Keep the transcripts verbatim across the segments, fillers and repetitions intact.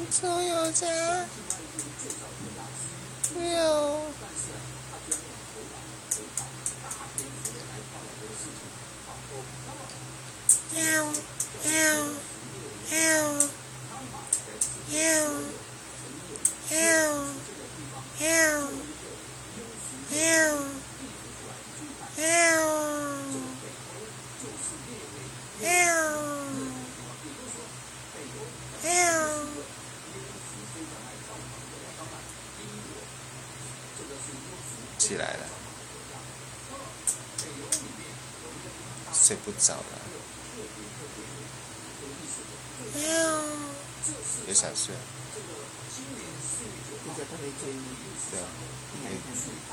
所有家有喵喵喵喵喵喵喵喵起来了，睡不着了，也想睡。 大家都会追你。 对啊， 你看看。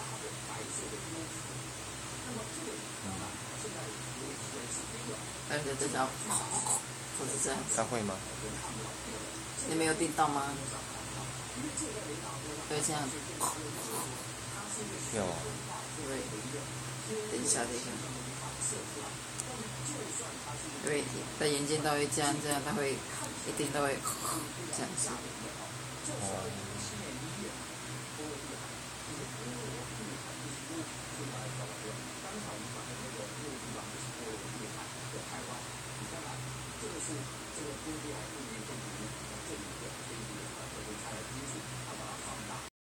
大家都叫，或者这样。 他会吗？ 你没有听到吗？会这样。 有啊。 对。等一下，等一下。对，他眼睛都会这样这样，他会一定都会这样子。 哦。